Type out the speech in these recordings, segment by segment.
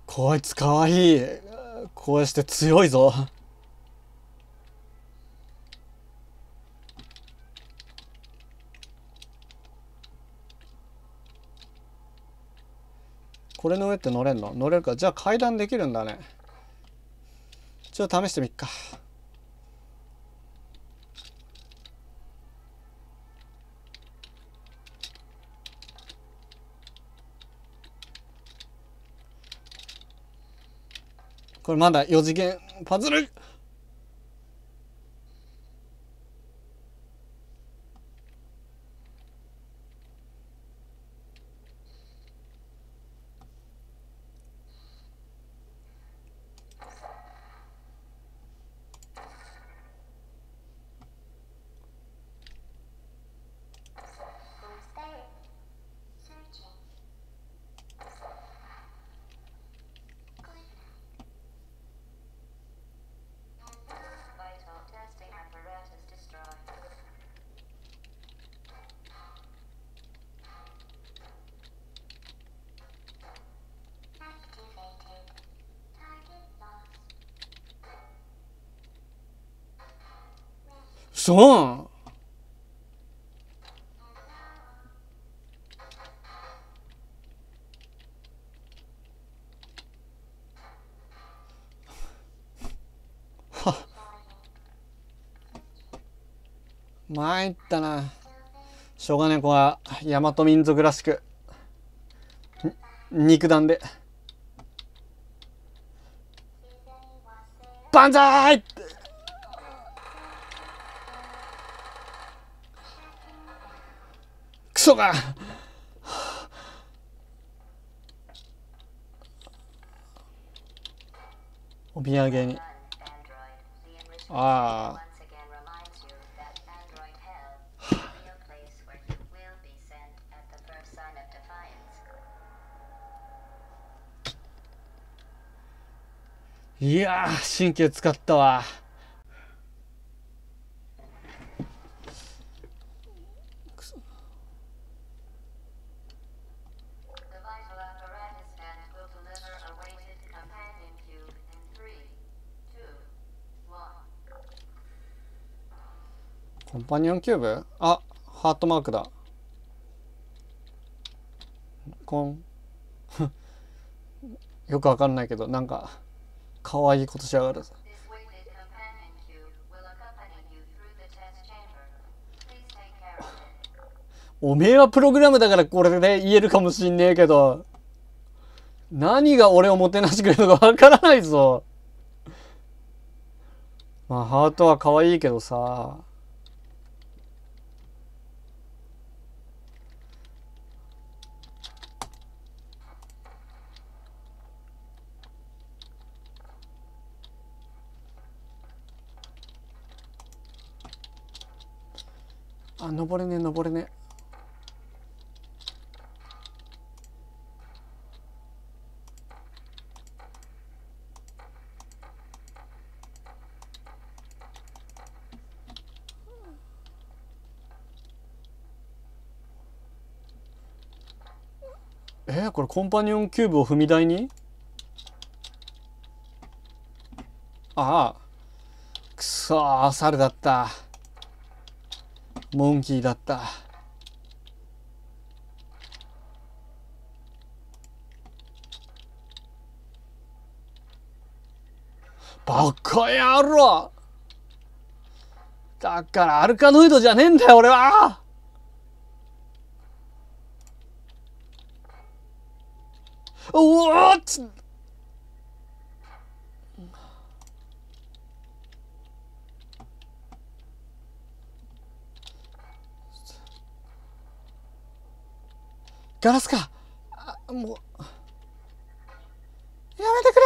こいつかわいい。こうして強いぞ。これの上って乗れんの？乗れるか。じゃあ階段できるんだね。ちょっと試してみっか。これまだ4次元パズル。そう。参ったな。しょうがねえ、ここは大和民族らしく肉弾で万歳って。クソが。お土産に。ああ。いやー、神経使ったわ。コンパニオンキューブ？あ、ハートマークだ。コン。よくわかんないけど、なんか、かわいいことしやがる。おめえはプログラムだからこれで言えるかもしんねえけど、何が俺をもてなしてくれるのかわからないぞ。まあ、ハートは可愛いけどさ。あ、登れねえ、登れねえ。これコンパニオンキューブを踏み台に。ああ。くそー、猿だった。モンキーだった。バカ野郎。だからアルカノイドじゃねえんだよ俺は。おおっつ。ガラスか。あ、もうやめてくれ。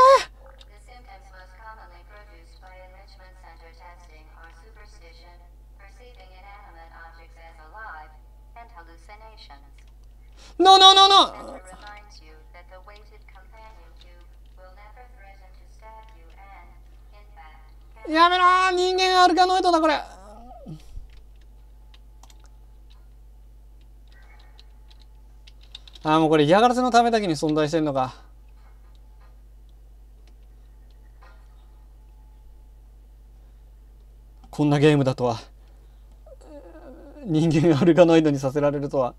ノーノーノーノー。やめろー。人間アルカノイドだこれ。あ、もうこれ嫌がらせのためだけに存在してんのか。 こんなゲームだとは。人間アルガノイドにさせられるとは。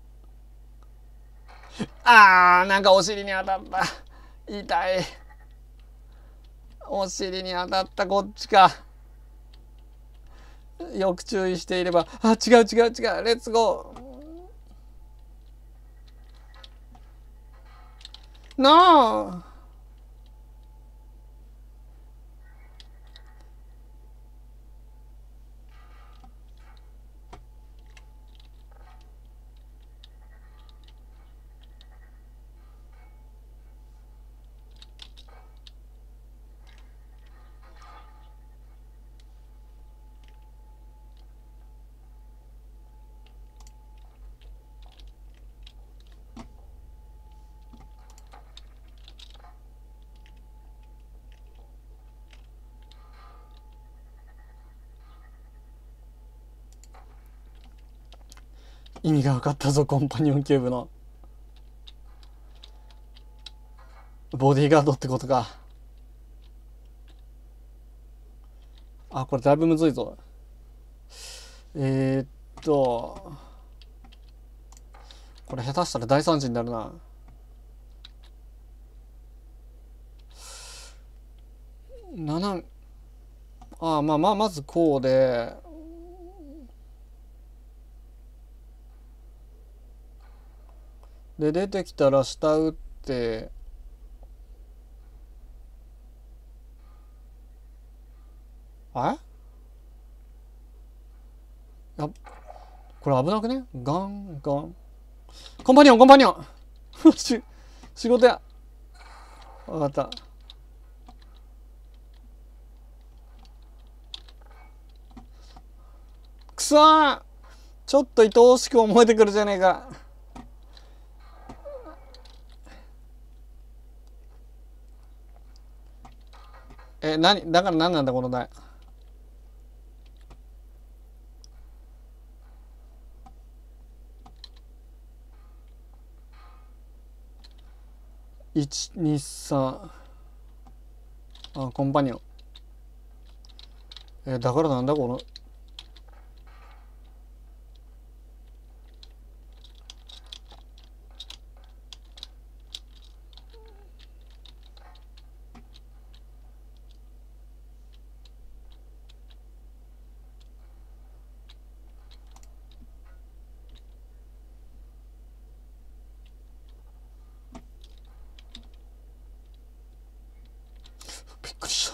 なんかお尻に当たった。痛い。お尻に当たった。こっちか。よく注意していれば。違う。レッツゴー。ノー。意味が分かったぞ、コンパニオンキューブの。ボディーガードってことか。これだいぶむずいぞ。これ下手したら大惨事になるな。まずこうで、出てきたら下打って、これ危なくね？ガン。コンパニオン仕事や。わかった。くそー、ちょっと愛おしく思えてくるじゃねえか。だから何なんだこの台。123。コンパニオン。だからなんだこの。びっくりした。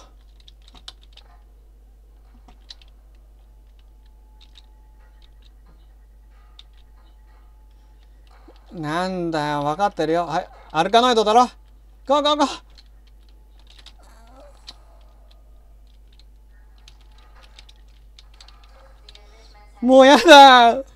なんだよ、分かってるよ。はい、アルカノイドだろ。ゴー。もうやだ。